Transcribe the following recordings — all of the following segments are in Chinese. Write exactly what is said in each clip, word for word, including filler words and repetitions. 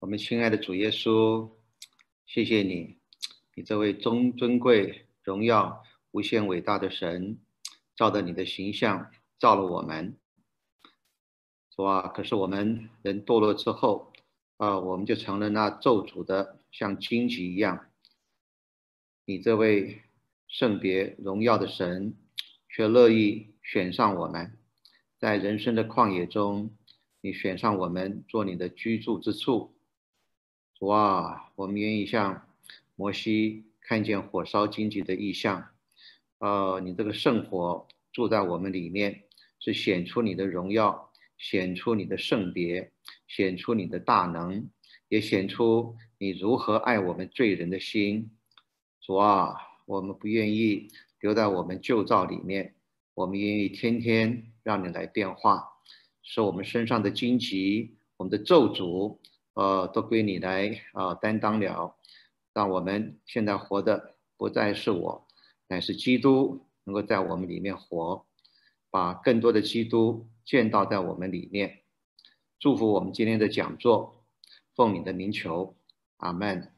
们亲爱的主耶稣，谢谢你，你这位尊尊贵、荣耀、无限伟大的神，照着你的形象造了我们。主啊，可是我们人堕落之后，啊，我们就成了那咒诅的，像荆棘一样。你这位圣别荣耀的神，却乐意选上我们，在人生的旷野中，你选上我们做你的居住之处。主啊，我们愿意像摩西看见火烧荆棘的异象，呃，你这个圣火住在我们里面，是显出你的荣耀，显出你的圣别，显出你的大能，也显出你如何爱我们罪人的心。主啊，我们不愿意留在我们旧造里面，我们愿意天天让你来变化，使我们身上的荆棘，我们的咒诅，呃，都归你来啊、呃、担当了。让我们现在活的不再是我，乃是基督能够在我们里面活，把更多的基督见到在我们里面。祝福我们今天的讲座，奉你的名求，阿们。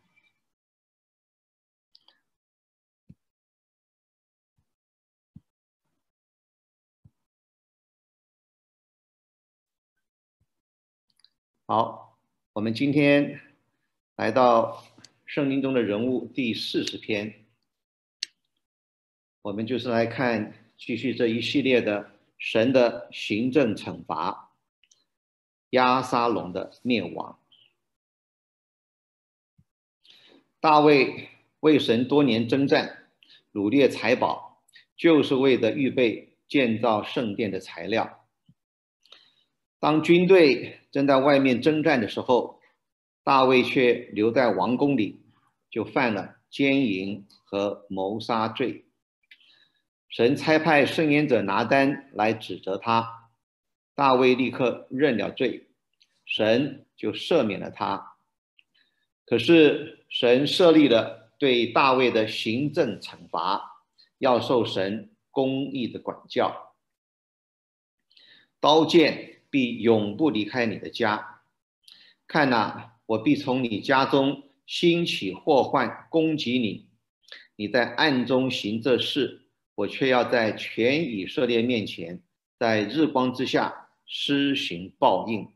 好，我们今天来到圣经中的人物第四十篇，我们就是来看继续这一系列的神的行政惩罚，押沙龙的灭亡。大卫为神多年征战，掳掠财宝，就是为了预备建造圣殿的材料。当军队正在外面征战的时候，大卫却留在王宫里，就犯了奸淫和谋杀罪。神差派圣言者拿单来指责他，大卫立刻认了罪，神就赦免了他。可是神设立了对大卫的行政惩罚，要受神公义的管教。刀剑必永不离开你的家，看哪，我必从你家中兴起祸患攻击你，你在暗中行这事，我却要在全以色列面前，在日光之下施行报应。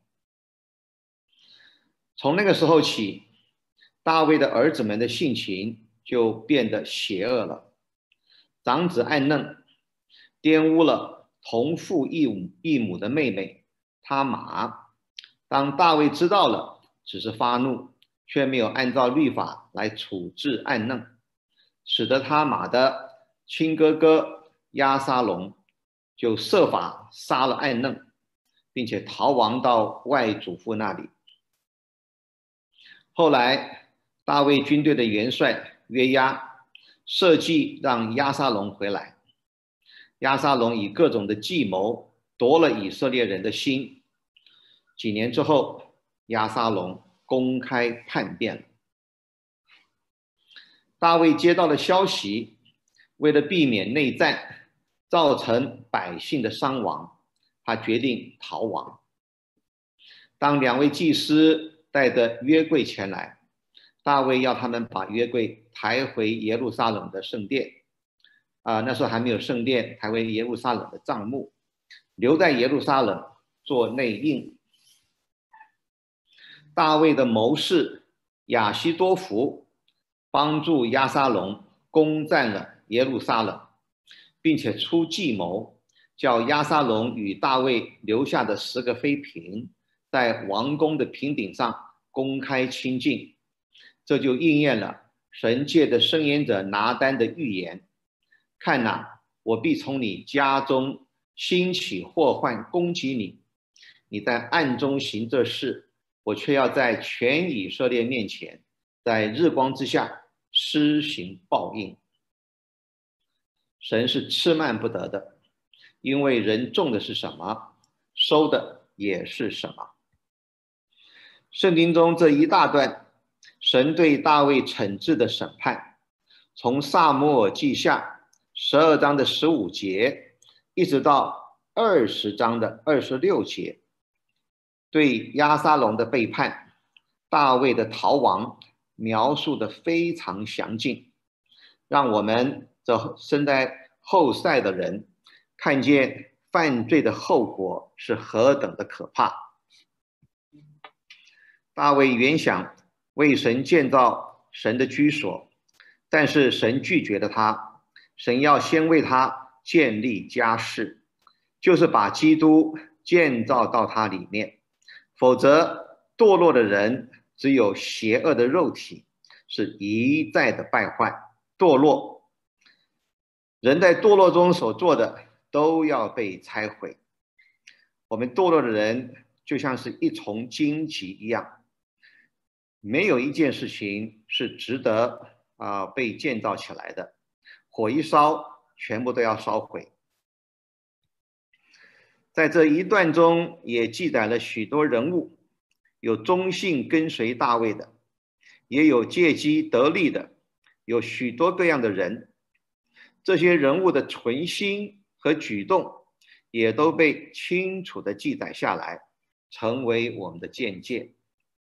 从那个时候起，大卫的儿子们的性情就变得邪恶了。长子暗嫩玷污了同父异母异母的妹妹他玛，当大卫知道了，只是发怒，却没有按照律法来处置暗嫩，使得他玛的亲哥哥押沙龙就设法杀了暗嫩，并且逃亡到外祖父那里。后来大卫军队的元帅约押设计让押沙龙回来，押沙龙以各种的计谋夺了以色列人的心。几年之后，押沙龙公开叛变了。大卫接到了消息，为了避免内战造成百姓的伤亡，他决定逃亡。当两位祭司带着约柜前来，大卫要他们把约柜抬回耶路撒冷的圣殿，啊、呃，那时候还没有圣殿，抬回耶路撒冷的帐幕，留在耶路撒冷做内应。大卫的谋士亚希多弗帮助押沙龙攻占了耶路撒冷，并且出计谋，叫押沙龙与大卫留下的十个妃嫔在王宫的平顶上公开亲近。这就应验了神借的申言者拿单的预言，看哪，我必从你家中兴起祸患攻击你，你在暗中行这事，我却要在全以色列面前，在日光之下施行报应。神是吃慢不得的，因为人种的是什么，收的也是什么。圣经中这一大段神对大卫惩治的审判，从撒母耳记下十二章的十五节一直到二十章的二十六节，对押沙龙的背叛， 大卫的逃亡描述的非常详尽，让我们这生在后代的人看见犯罪的后果是何等的可怕。大卫原想为神建造神的居所，但是神拒绝了他，神要先为他建立家室，就是把基督建造到他里面，否则堕落的人只有邪恶的肉体，是一再的败坏堕落。人在堕落中所做的都要被拆毁。我们堕落的人就像是一丛荆棘一样，没有一件事情是值得啊、呃、被建造起来的，火一烧，全部都要烧毁。在这一段中也记载了许多人物，有忠信跟随大卫的，也有借机得利的，有许多各样的人。这些人物的存心和举动也都被清楚地记载下来，成为我们的见解。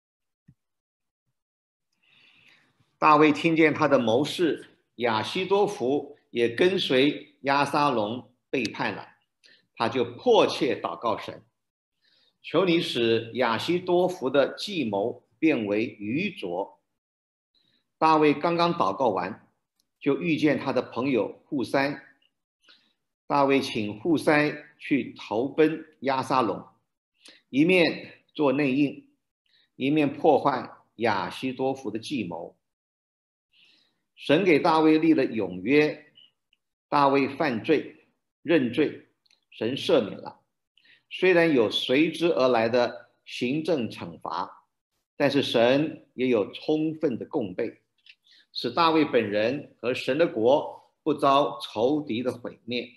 大卫听见他的谋士亚希多弗也跟随押沙龙背叛了，他就迫切祷告神，求你使亚希多弗的计谋变为愚拙。大卫刚刚祷告完，就遇见他的朋友户筛。大卫请户筛去投奔押沙龙，一面做内应，一面破坏亚希多弗的计谋。神给大卫立了永约，大卫犯罪认罪，神赦免了。虽然有随之而来的行政惩罚，但是神也有充分的供备，使大卫本人和神的国不遭仇敌的毁灭。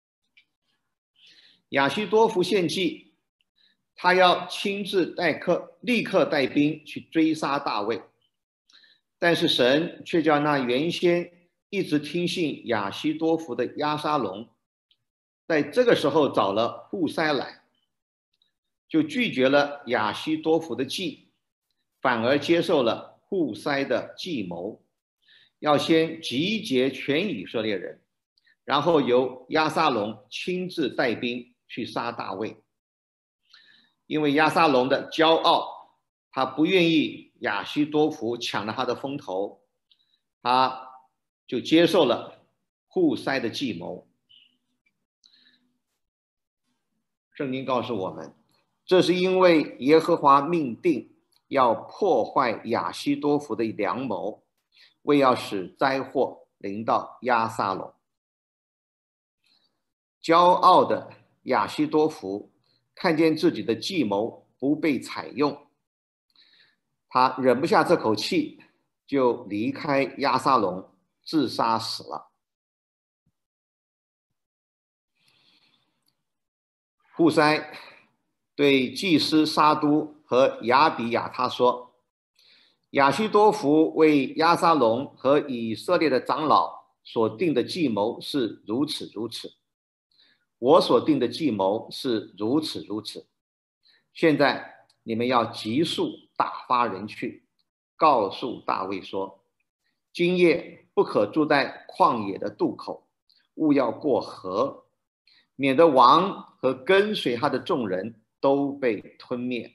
亚希多弗献计，他要亲自带客立刻带兵去追杀大卫，但是神却叫那原先一直听信亚希多弗的押沙龙，在这个时候找了户筛来，就拒绝了亚希多弗的计，反而接受了户筛的计谋，要先集结全以色列人，然后由押沙龙亲自带兵去杀大卫。因为押沙龙的骄傲，他不愿意亚希多弗抢了他的风头，他就接受了户筛的计谋。圣经告诉我们，这是因为耶和华命定要破坏亚希多弗的良谋，为要使灾祸临到押沙龙。骄傲的亚希多弗看见自己的计谋不被采用，他忍不下这口气，就离开押沙龙，自杀死了。户筛对祭司沙都和亚比亚他说，亚希多弗为押沙龙和以色列的长老所定的计谋是如此如此，我所定的计谋是如此如此。现在你们要急速打发人去，告诉大卫说，今夜不可住在旷野的渡口，勿要过河，免得王和跟随他的众人都被吞灭。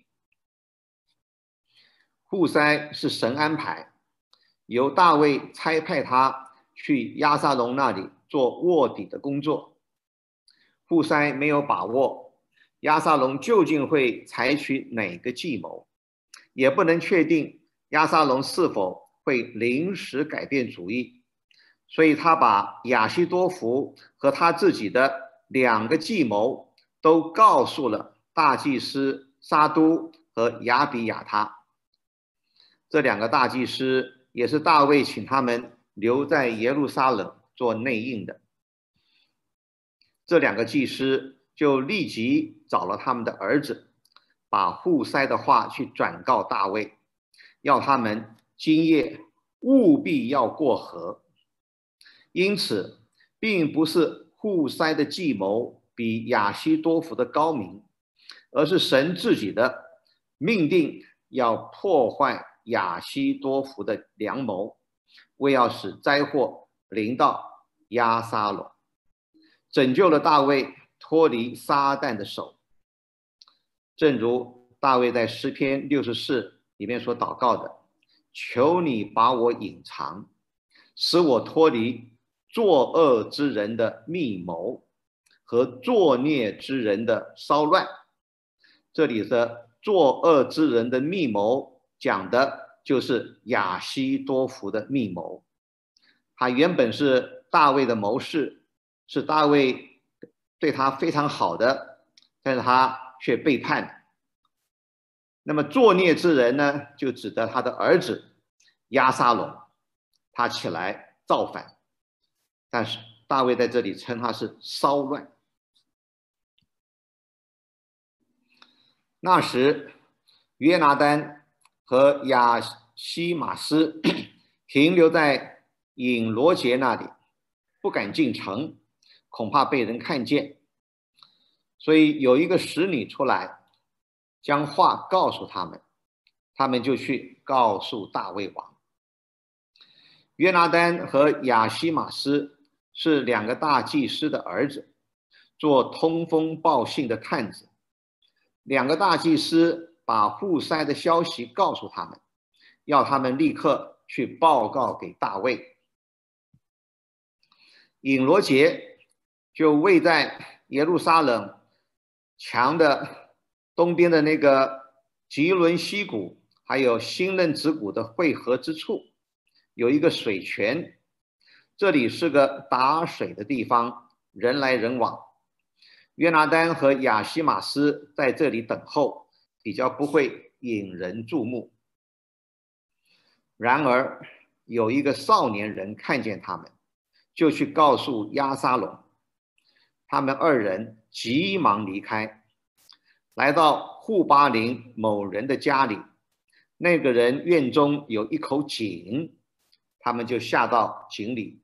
户筛是神安排，由大卫差派他去押沙龙那里做卧底的工作。户筛没有把握押沙龙究竟会采取哪个计谋，也不能确定押沙龙是否会临时改变主意，所以他把亚希多弗和他自己的两个计谋都告诉了大祭司沙都和亚比亚他。这两个大祭司也是大卫请他们留在耶路撒冷做内应的。这两个祭司就立即找了他们的儿子，把户筛的话去转告大卫，要他们今夜务必要过河。因此并不是户筛的计谋比亚希多弗的高明，而是神自己的命定要破坏亚希多弗的良谋，为要使灾祸临到押沙龙，拯救了大卫脱离撒旦的手。正如大卫在诗篇六十四里面所祷告的，求你把我隐藏，使我脱离作恶之人的密谋和作孽之人的骚乱。这里的作恶之人的密谋讲的就是亚希多弗的密谋。他原本是大卫的谋士，是大卫对他非常好的，但是他却背叛了。那么作孽之人呢，就指的他的儿子押沙龙，他起来造反，但是大卫在这里称他是骚乱。那时约拿单和亚希玛斯停留在隐罗节那里，不敢进城，恐怕被人看见，所以有一个使女出来，将话告诉他们，他们就去告诉大卫王。约拿单和亚希玛斯是两个大祭司的儿子，做通风报信的探子。两个大祭司把户筛的消息告诉他们，要他们立刻去报告给大卫。隐罗节就位在耶路撒冷墙的东边的那个吉伦溪谷还有新嫩子谷的汇合之处，有一个水泉，这里是个打水的地方，人来人往。约拿单和亚希玛斯在这里等候，比较不会引人注目。然而有一个少年人看见他们，就去告诉押沙龙，他们二人急忙离开，来到户巴林某人的家里，那个人院中有一口井，他们就下到井里。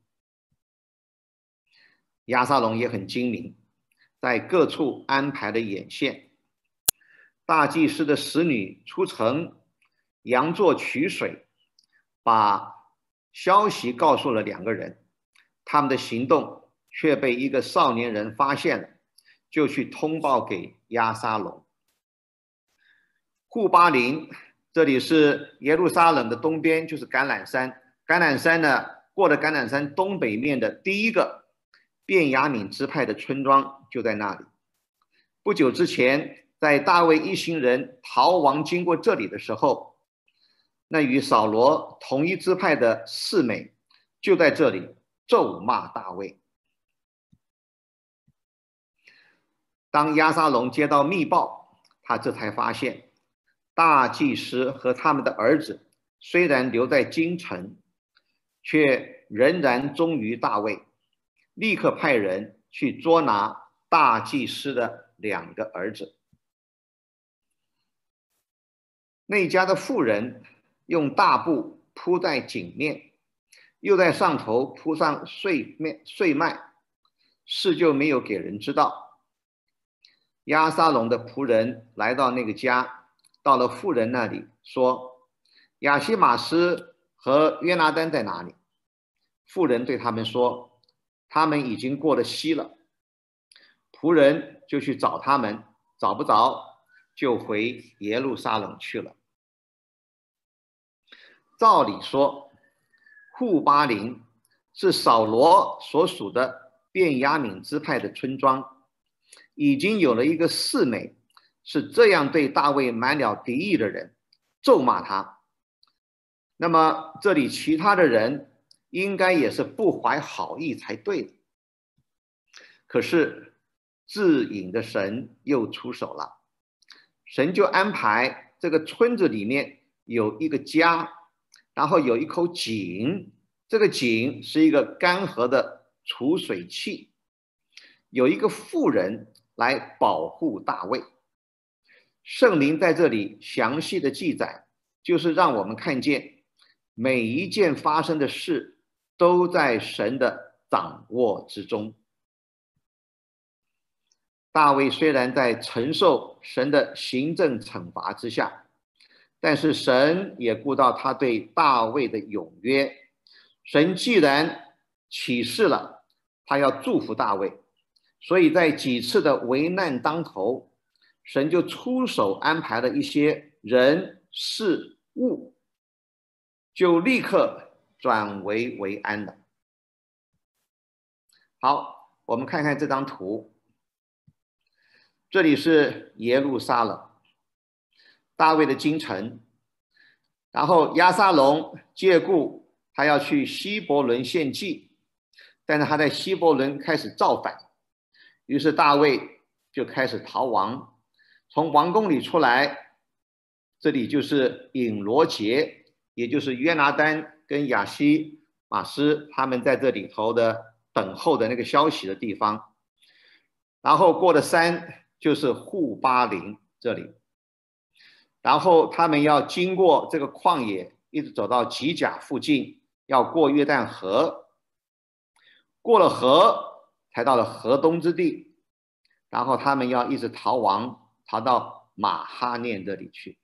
押沙龙也很精明，在各处安排了眼线。大祭司的使女出城佯作取水，把消息告诉了两个人，他们的行动却被一个少年人发现了，就去通报给押沙龙。户巴林这里是耶路撒冷的东边，就是橄榄山。橄榄山呢，过了橄榄山东北面的第一个便雅悯支派的村庄就在那里。不久之前，在大卫一行人逃亡经过这里的时候，那与扫罗同一支派的示每就在这里咒骂大卫。当押沙龙接到密报，他这才发现大祭司和他们的儿子虽然留在京城，却仍然忠于大卫，立刻派人去捉拿大祭司的两个儿子。那家的妇人用大布铺在井面，又在上头铺上碎面碎麦，事就没有给人知道。押沙龙的仆人来到那个家，到了妇人那里，说：亚希玛斯和约拿单在哪里？妇人对他们说：他们已经过了溪了。仆人就去找他们，找不着，就回耶路撒冷去了。照理说，户巴林是扫罗所属的便雅悯支派的村庄，已经有了一个示每是这样对大卫满了敌意的人，咒骂他。那么这里其他的人应该也是不怀好意才对的。可是至隐的神又出手了，神就安排这个村子里面有一个家，然后有一口井，这个井是一个干涸的储水器，有一个妇人来保护大卫。圣灵在这里详细的记载，就是让我们看见每一件发生的事都在神的掌握之中。大卫虽然在承受神的行政惩罚之下， 但是神也顾到他对大卫的永约。神既然启示了他要祝福大卫，所以在几次的危难当头，神就出手安排了一些人事物，就立刻转危为安了。好，我们看看这张图，这里是耶路撒冷，大卫的京城。然后押沙龙借故他要去希伯伦献祭，但是他在希伯伦开始造反，于是大卫就开始逃亡，从王宫里出来。这里就是隐罗节，也就是约拿单跟亚西马斯他们在这里头的等候的那个消息的地方。然后过了山就是户巴林这里，然后他们要经过这个旷野，一直走到吉甲附近，要过约旦河，过了河才到了河东之地，然后他们要一直逃亡，逃到马哈念这里去。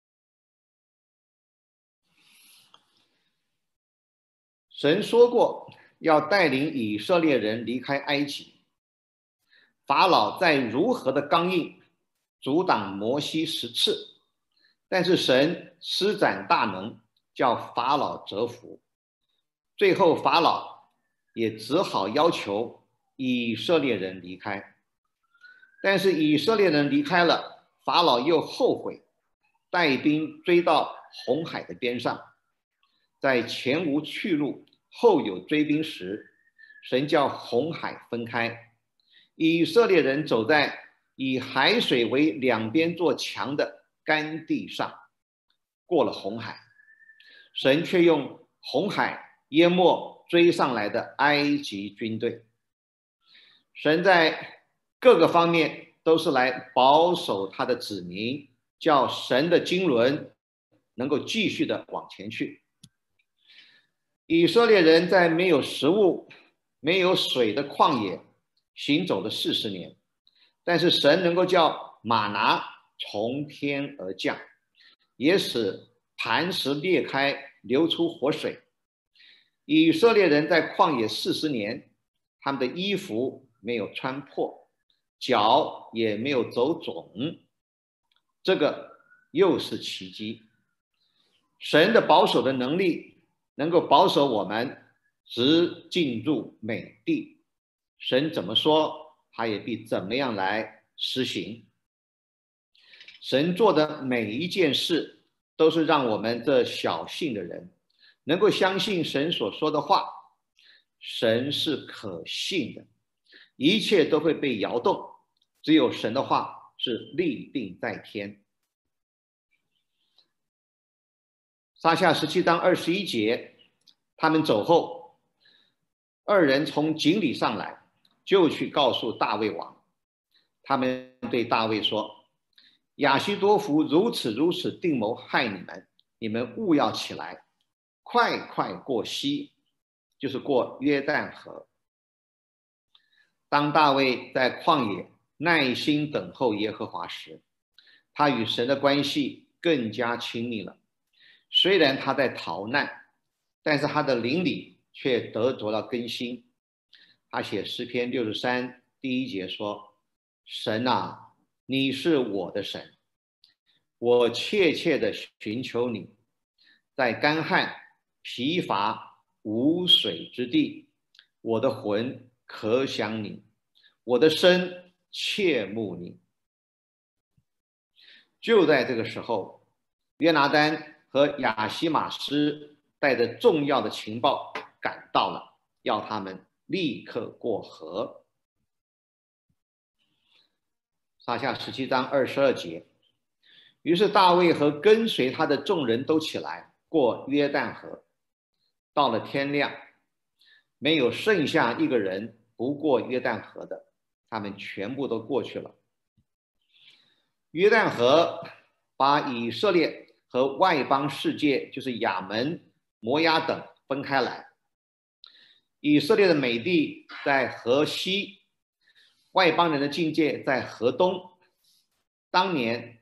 神说过要带领以色列人离开埃及，法老再如何的刚硬，阻挡摩西十次，但是神施展大能，叫法老折服。最后法老也只好要求以色列人离开，但是以色列人离开了，法老又后悔，带兵追到红海的边上，在前无去路后有追兵时，神叫红海分开，以色列人走在以海水为两边做墙的干地上，过了红海，神却用红海淹没追上来的埃及军队。神在各个方面都是来保守他的子民，叫神的经纶能够继续的往前去。以色列人在没有食物、没有水的旷野行走了四十年，但是神能够叫玛拿从天而降，也使磐石裂开，流出活水。以色列人在旷野四十年，他们的衣服没有穿破，脚也没有走肿，这个又是奇迹。神的保守的能力能够保守我们直进入美地，神怎么说，他也必怎么样来实行。神做的每一件事都是让我们这小信的人能够相信神所说的话。神是可信的，一切都会被摇动，只有神的话是立定在天。撒下十七章二十一节，他们走后，二人从井里上来，就去告诉大卫王。他们对大卫说，亚希多弗如此如此定谋害你们，你们务要起来，快快过西，就是过约旦河。当大卫在旷野耐心等候耶和华时，他与神的关系更加亲密了。虽然他在逃难，但是他的灵里却得着了更新。他写诗篇六十三第一节说，神啊，你是我的神，我切切的寻求你，在干旱疲乏无水之地，我的魂可想你，我的身切慕你。就在这个时候，约拿单和亚西马斯带着重要的情报赶到了，要他们立刻过河。撒下十七章二十二节，于是大卫和跟随他的众人都起来过约旦河。到了天亮，没有剩下一个人不过约旦河的，他们全部都过去了。约旦河把以色列和外邦世界，就是亚门、摩押等分开来。以色列的美地在河西，外邦人的境界在河东。当年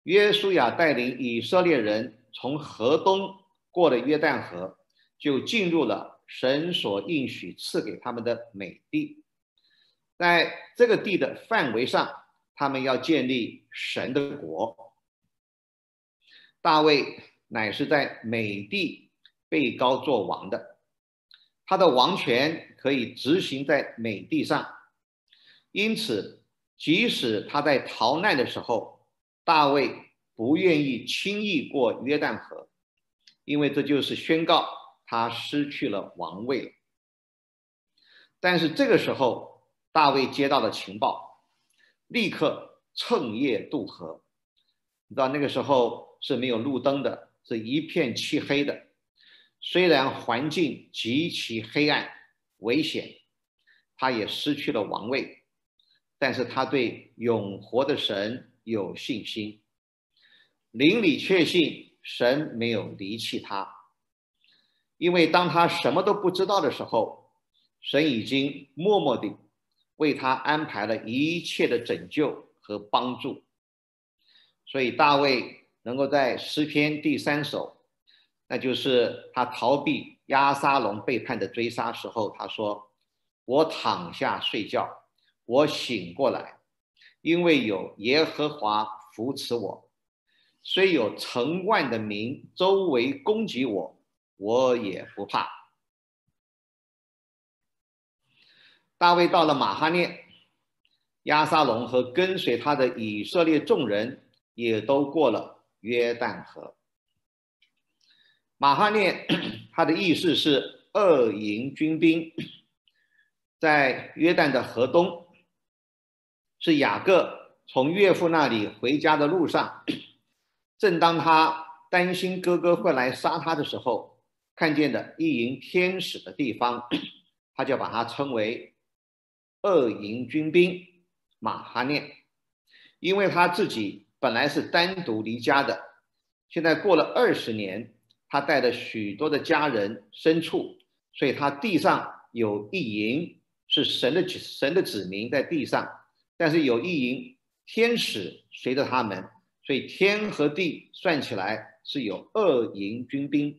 约书亚带领以色列人从河东过了约旦河，就进入了神所应许赐给他们的美地。在这个地的范围上，他们要建立神的国。大卫乃是在美地被膏作王的，他的王权可以执行在美地上。因此，即使他在逃难的时候，大卫不愿意轻易过约旦河，因为这就是宣告他失去了王位了。但是这个时候，大卫接到了情报，立刻趁夜渡河。你知道那个时候是没有路灯的，是一片漆黑的。虽然环境极其黑暗危险，他也失去了王位，但是他对永活的神有信心，灵里确信神没有离弃他。因为当他什么都不知道的时候，神已经默默地为他安排了一切的拯救和帮助。所以大卫能够在诗篇第三首，那就是他逃避押沙龙背叛的追杀时候，他说：我躺下睡觉，我醒过来，因为有耶和华扶持我，虽有成万的民周围攻击我，我也不怕。大卫到了马哈念，押沙龙和跟随他的以色列众人也都过了约旦河。马哈念它的意思是二营军兵，在约旦的河东，是雅各从岳父那里回家的路上，正当他担心哥哥会来杀他的时候，看见的一营天使的地方，他就把它称为二营军兵马哈念。因为他自己本来是单独离家的，现在过了二十年，他带了许多的家人牲畜，所以他地上有一营是神的神的子民在地上，但是有一营天使随着他们，所以天和地算起来是有二营军兵。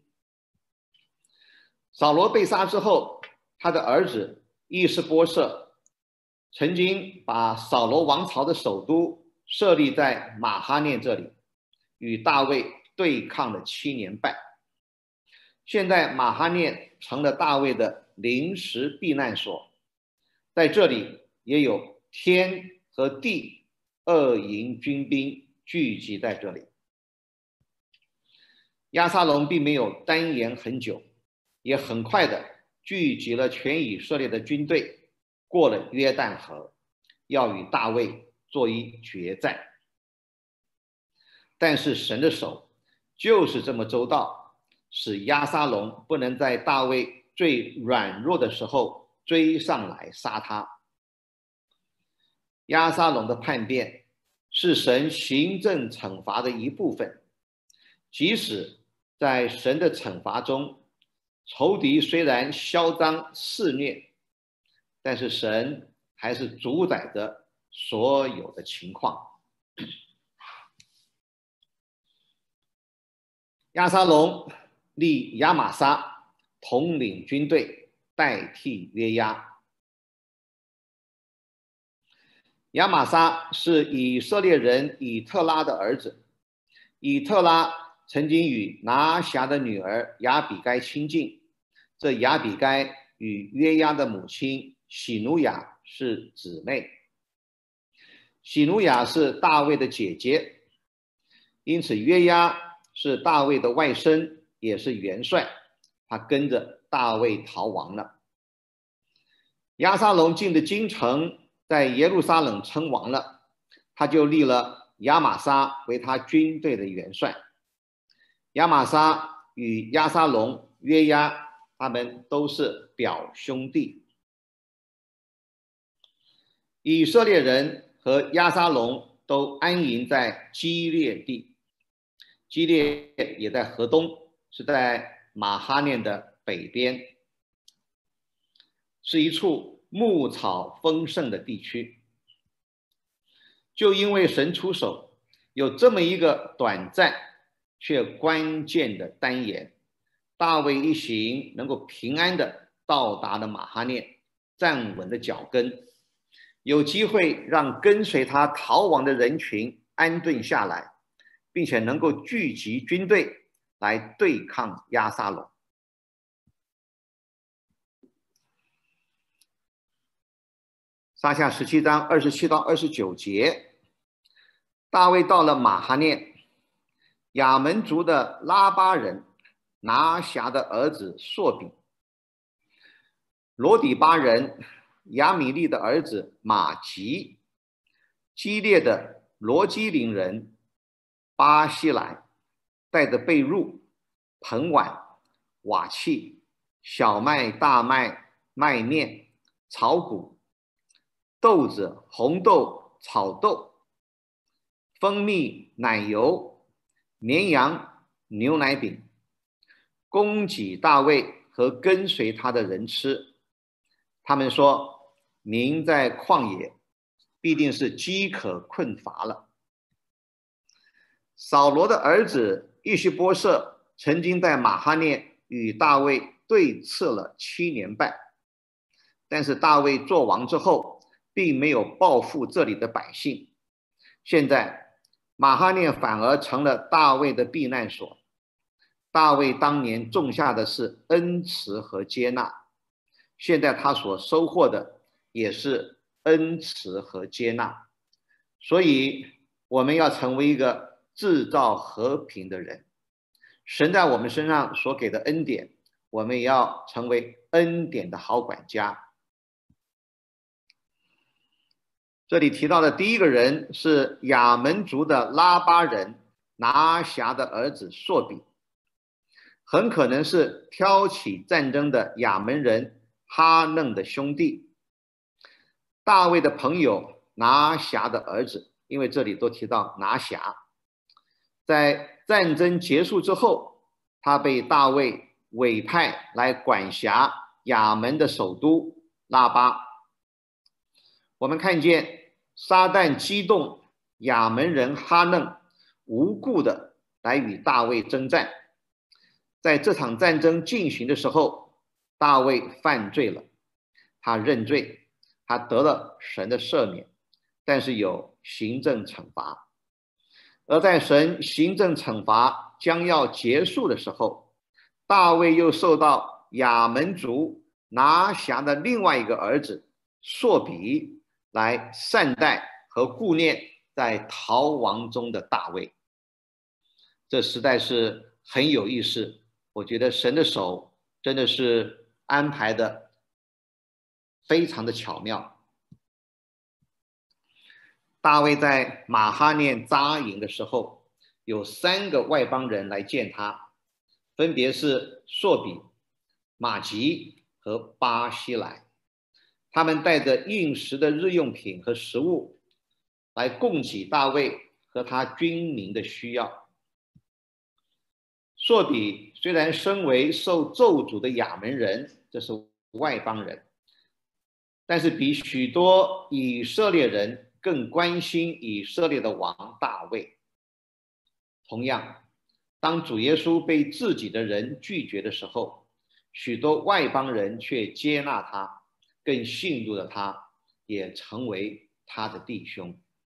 扫罗被杀之后，他的儿子伊施波设曾经把扫罗王朝的首都设立在马哈念这里，与大卫对抗了七年半。现在马哈念成了大卫的临时避难所，在这里也有天和地二营军兵聚集在这里。押沙龙并没有单言很久，也很快的聚集了全以色列的军队，过了约旦河，要与大卫做一决战。但是神的手就是这么周到，使押沙龙不能在大卫最软弱的时候追上来杀他。押沙龙的叛变是神行政惩罚的一部分，即使在神的惩罚中，仇敌虽然嚣张肆虐，但是神还是主宰着所有的情况。押沙龙立亚玛撒统领军队，代替约押。亚玛撒是以色列人以特拉的儿子，以特拉曾经与拿辖的女儿亚比该亲近，这亚比该与约押的母亲喜努雅是姊妹。喜努雅是大卫的姐姐，因此约押是大卫的外甥，也是元帅，他跟着大卫逃亡了。押沙龙进的京城，在耶路撒冷称王了，他就立了亚玛撒为他军队的元帅。亚玛撒与押沙龙、约押他们都是表兄弟。以色列人和押沙龙都安营在基列地，基列也在河东，是在马哈念的北边，是一处牧草丰盛的地区。就因为神出手， 有这么一个短暂却关键的单言，大卫一行能够平安的到达了马哈念，站稳了脚跟，有机会让跟随他逃亡的人群安顿下来，并且能够聚集军队来对抗押沙龙。撒下十七章二十七到二十九节，大卫到了马哈念，亚门族的拉巴人拿辖的儿子朔比，罗底巴人亚米利的儿子马吉，基列的罗基林人巴西来，带着被褥、盆碗、瓦器、小麦、大麦、麦面、草谷、豆子、红豆、草豆、蜂蜜、奶油、绵羊、牛奶饼，供给大卫和跟随他的人吃。他们说：“您在旷野必定是饥渴困乏了。”扫罗的儿子伊西波设曾经在马哈念与大卫对峙了七年半，但是大卫做王之后，并没有报复这里的百姓。现在马哈念反而成了大卫的避难所。大卫当年种下的是恩慈和接纳，现在他所收获的也是恩慈和接纳。所以我们要成为一个制造和平的人。神在我们身上所给的恩典，我们也要成为恩典的好管家。这里提到的第一个人是亚门族的拉巴人拿辖的儿子朔比，很可能是挑起战争的亚门人哈嫩的兄弟，大卫的朋友拿辖的儿子，因为这里都提到拿辖。在战争结束之后，他被大卫委派来管辖亚门的首都拉巴。我们看见撒旦激动亚门人哈嫩无故的来与大卫征战。在这场战争进行的时候，大卫犯罪了，他认罪，他得了神的赦免，但是有行政惩罚。而在神行政惩罚将要结束的时候，大卫又受到亚门族拿辖的另外一个儿子朔比来善待和顾念在逃亡中的大卫。这实在是很有意思，我觉得神的手真的是安排的非常的巧妙。大卫在马哈念扎营的时候，有三个外邦人来见他，分别是朔比、马吉和巴西来。他们带着应时的日用品和食物来供给大卫和他军民的需要。朔比虽然身为受咒诅的亚门人，这是外邦人，但是比许多以色列人更关心以色列的王大卫。同样，当主耶稣被自己的人拒绝的时候，许多外邦人却接纳他，更信入了他，也成为他的弟兄。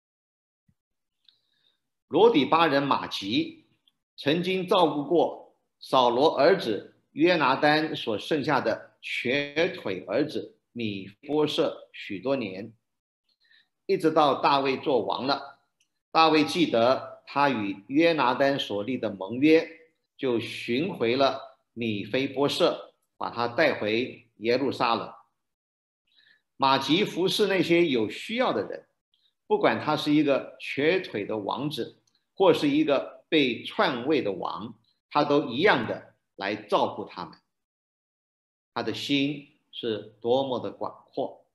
罗底巴人马吉曾经照顾过扫罗儿子约拿单所剩下的瘸腿儿子米波设许多年，一直到大卫做王了。大卫记得他与约拿单所立的盟约，就寻回了米非波设，把他带回耶路撒冷。马吉服侍那些有需要的人，不管他是一个瘸腿的王子，或是一个被篡位的王，他都一样的来照顾他们。他的心是多么的广阔。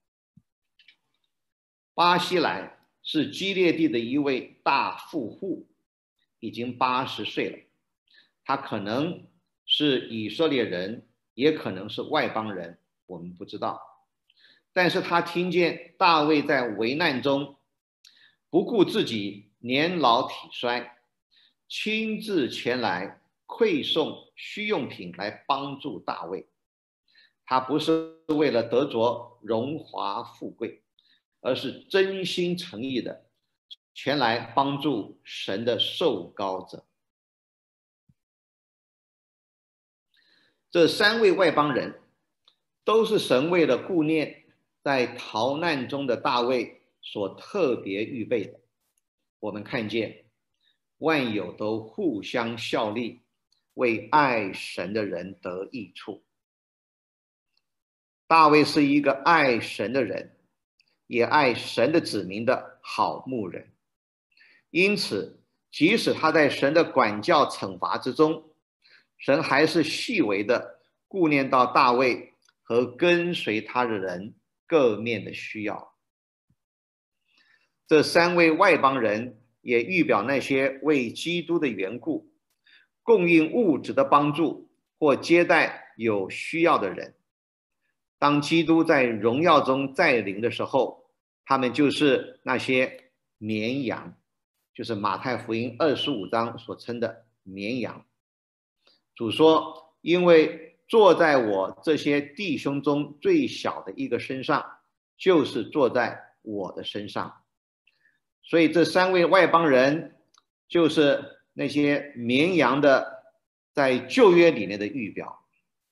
巴西来是基列地的一位大富户，已经八十岁了。他可能是以色列人，也可能是外邦人，我们不知道。但是他听见大卫在危难中不顾自己年老体衰，亲自前来馈送需用品来帮助大卫。他不是为了得着荣华富贵，而是真心诚意的前来帮助神的受膏者。这三位外邦人都是神为了顾念在逃难中的大卫所特别预备的。我们看见万有都互相效力，为爱神的人得益处。大卫是一个爱神的人，也爱神的子民的好牧人，因此即使他在神的管教惩罚之中，神还是细微的顾念到大卫和跟随他的人各面的需要。这三位外邦人也预表那些为基督的缘故供应物质的帮助或接待有需要的人。当基督在荣耀中再临的时候，他们就是那些绵羊，就是马太福音二十五章所称的绵羊。主说，因为坐在我这些弟兄中最小的一个身上，就是坐在我的身上。所以这三位外邦人就是那些绵羊的在旧约里面的预表。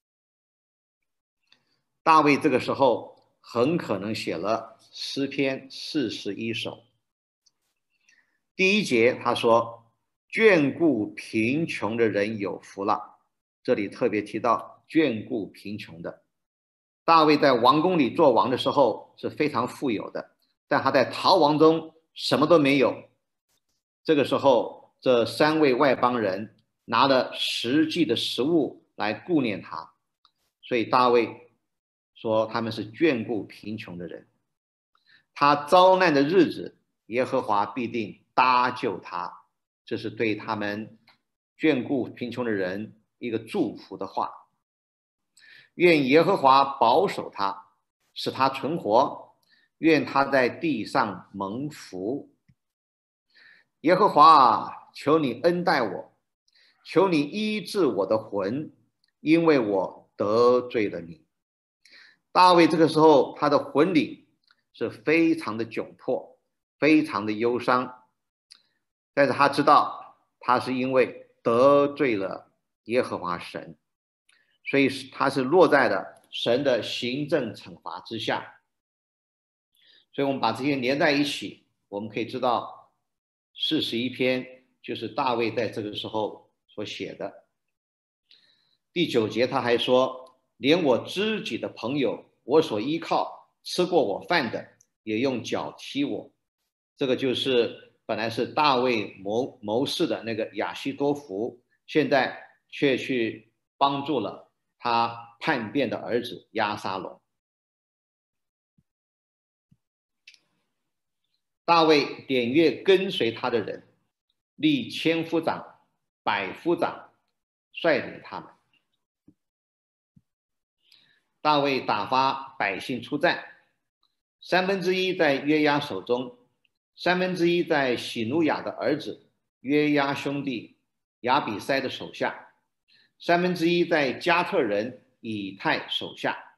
大卫这个时候很可能写了诗篇四十一首。第一节他说，眷顾贫穷的人有福了。这里特别提到眷顾贫穷的。大卫在王宫里做王的时候是非常富有的，但他在逃亡中什么都没有。这个时候这三位外邦人拿了实际的食物来顾念他，所以大卫说他们是眷顾贫穷的人。他遭难的日子，耶和华必定搭救他，这是对他们眷顾贫穷的人一个祝福的话。愿耶和华保守他，使他存活，愿他在地上蒙福。耶和华啊，求你恩待我，求你医治我的魂，因为我得罪了你。大卫这个时候他的魂里是非常的窘迫，非常的忧伤，但是他知道他是因为得罪了耶和华神，所以他是落在了神的行政惩罚之下。所以我们把这些连在一起，我们可以知道四十一篇就是大卫在这个时候所写的。第九节他还说，连我知己的朋友，我所依靠吃过我饭的，也用脚踢我。这个就是本来是大卫谋谋士的那个亚希多弗，现在却去帮助了他叛变的儿子押沙龙。大卫点阅跟随他的人，立千夫长、百夫长，率领他们。大卫打发百姓出战，三分之一在约押手中，三分之一在喜努雅的儿子约押兄弟亚比筛的手下，三分之一在加特人以太手下。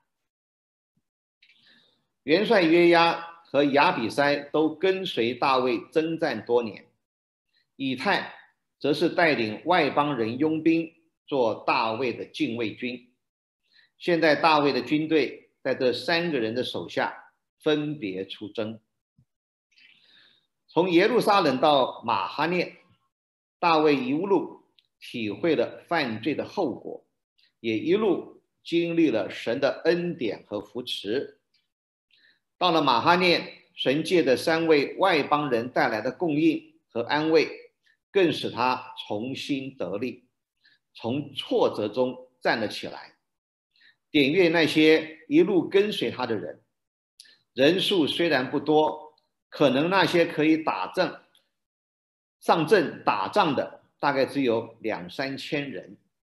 元帅约押和亚比筛都跟随大卫征战多年，以太则是带领外邦人佣兵做大卫的禁卫军。现在大卫的军队在这三个人的手下分别出征。从耶路撒冷到马哈念，大卫一路体会了犯罪的后果，也一路经历了神的恩典和扶持。到了马哈念，神借着三位外邦人带来的供应和安慰，更使他重新得力，从挫折中站了起来。点阅那些一路跟随他的人，人数虽然不多，可能那些可以打仗上阵打仗的大概只有两三千人。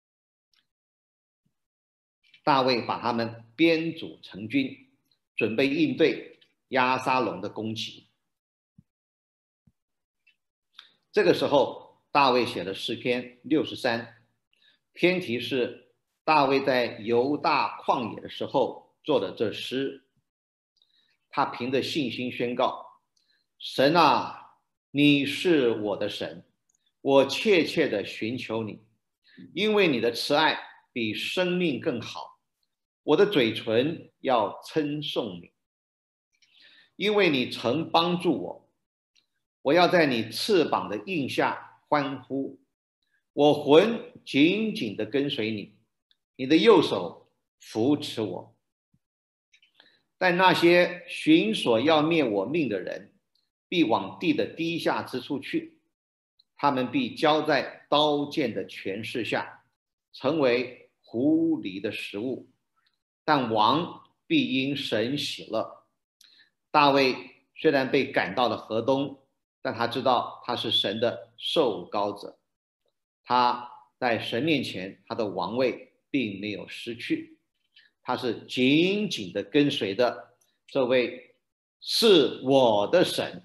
大卫把他们编组成军，准备应对押沙龙的攻击。 这个时候，大卫写了诗篇六十三，篇题是大卫在犹大旷野的时候做的这诗。他凭着信心宣告：神啊，你是我的神，我切切的寻求你，因为你的慈爱比生命更好，我的嘴唇要称颂你，因为你曾帮助我，我要在你翅膀的印下欢呼，我魂紧紧地跟随你，你的右手扶持我。但那些寻索要灭我命的人，必往地的低下之处去，他们必交在刀剑的权势下，成为狐狸的食物。但王必因神喜乐。大卫虽然被赶到了河东，但他知道他是神的受膏者，他在神面前，他的王位并没有失去，他是紧紧的跟随的这位是我的神。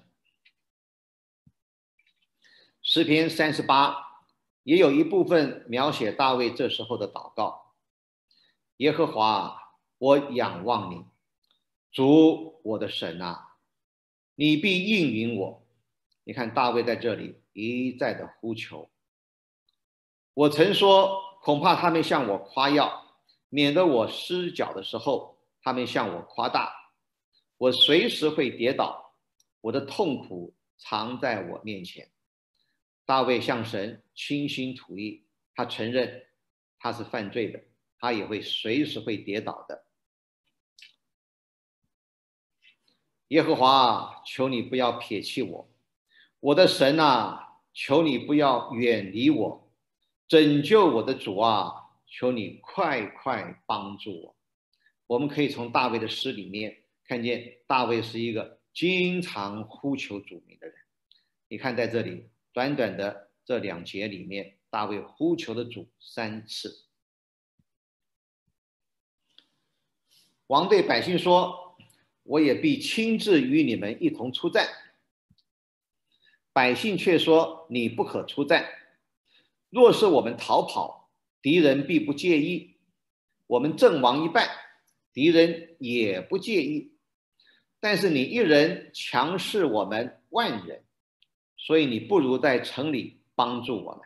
诗篇三十八也有一部分描写大卫这时候的祷告：耶和华，我仰望你，主我的神啊，你必应允我。你看大卫在这里一再的呼求。我曾说，恐怕他们向我夸耀，免得我失脚的时候，他们向我夸大。我随时会跌倒，我的痛苦藏在我面前。大卫向神倾心吐意，他承认他是犯罪的，他也会随时会跌倒的。耶和华啊，求你不要撇弃我，我的神啊，求你不要远离我，拯救我的主啊，求你快快帮助我。我们可以从大卫的诗里面看见，大卫是一个经常呼求主名的人。你看在这里短短的这两节里面，大卫呼求的主三次。王对百姓说：我也必亲自与你们一同出战。百姓却说：你不可出战，若是我们逃跑，敌人必不介意；我们阵亡一半，敌人也不介意。但是你一人强势我们万人，所以你不如在城里帮助我们。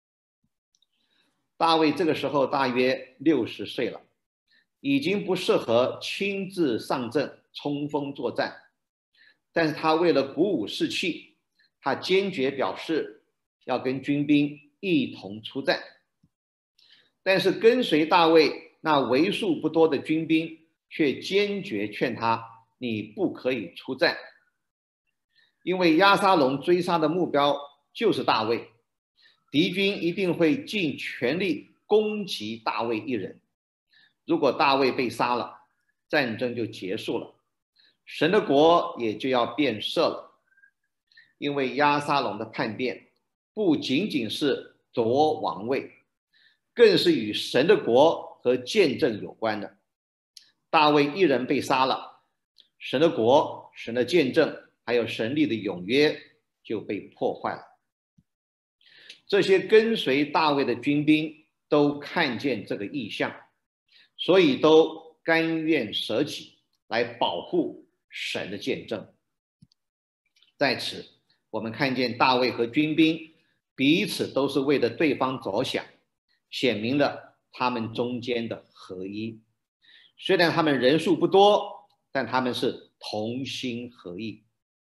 大卫这个时候大约六十岁了，已经不适合亲自上阵冲锋作战，但是他为了鼓舞士气，他坚决表示要跟军兵一同出战。但是跟随大卫那为数不多的军兵却坚决劝他：你不可以出战，因为押沙龙追杀的目标就是大卫，敌军一定会尽全力攻击大卫一人。如果大卫被杀了，战争就结束了，神的国也就要变色了。因为押沙龙的叛变不仅仅是夺王位，更是与神的国和见证有关的。大卫一人被杀了，神的国、神的见证还有神力的永约就被破坏了。这些跟随大卫的军兵都看见这个异象，所以都甘愿舍己来保护神的见证。在此，我们看见大卫和军兵彼此都是为了对方着想，显明了他们中间的合一。虽然他们人数不多，但他们是同心合意。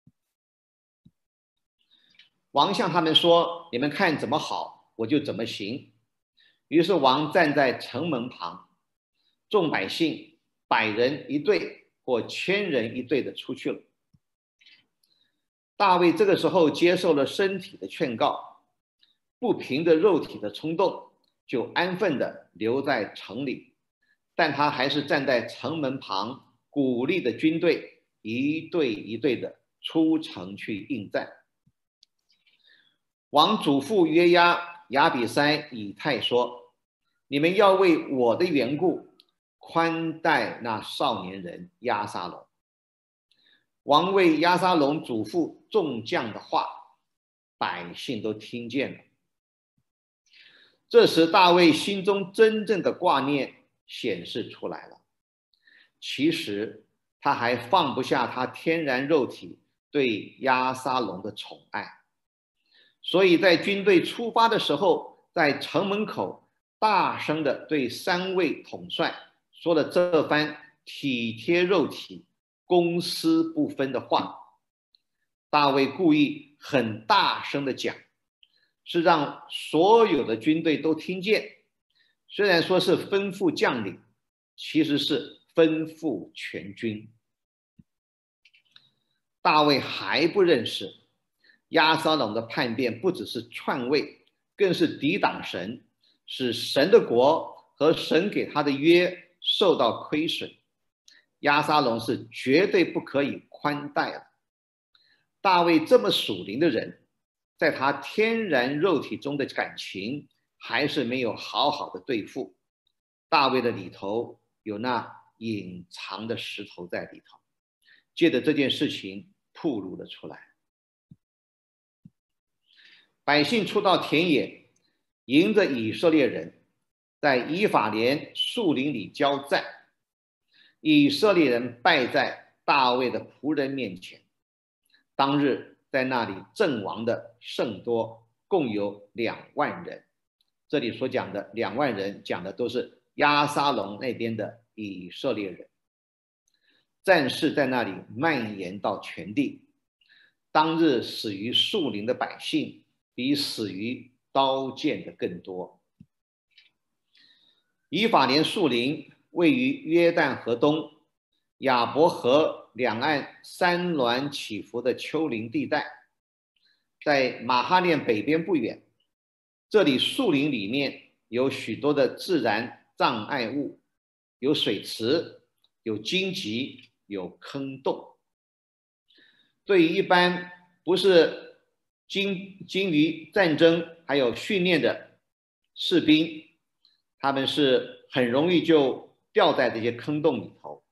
王向他们说：你们看怎么好，我就怎么行。于是王站在城门旁，众百姓百人一队或千人一队的出去了。大卫这个时候接受了身体的劝告，不凭着肉体的冲动，就安分的留在城里，但他还是站在城门旁，鼓励的军队一队一队的出城去应战。王祖父约押、亚比筛、以太说：你们要为我的缘故宽待那少年人押沙龙。王为押沙龙祖父众将的话， 百姓都听见了。这时大卫心中真正的挂念显示出来了，其实他还放不下他天然肉体对押沙龙的宠爱，所以在军队出发的时候，在城门口大声地对三位统帅说了这番体贴肉体、公私不分的话。大卫故意很大声地讲，是让所有的军队都听见。虽然说是吩咐将领，其实是吩咐全军。大卫还不认识押沙龙的叛变不只是篡位，更是抵挡神，使神的国和神给他的约受到亏损。押沙龙是绝对不可以宽待的。大卫这么属灵的人，在他天然肉体中的感情还是没有好好的对付。大卫的里头有那隐藏的石头在里头，借着这件事情暴露了出来。百姓出到田野，迎着以色列人，在以法莲树林里交战。以色列人败在大卫的仆人面前。当日在那里阵亡的甚多，共有两万人。这里所讲的两万人，讲的都是押沙龙那边的以色列人。战事在那里蔓延到全地。当日死于树林的百姓，比死于刀剑的更多。以法莲树林位于约旦河东，亚伯河两岸山峦起伏的丘陵地带，在马哈念北边不远。这里树林里面有许多的自然障碍物，有水池，有荆棘，有坑洞。对于一般不是精精于战争还有训练的士兵，他们是很容易就掉在这些坑洞里头。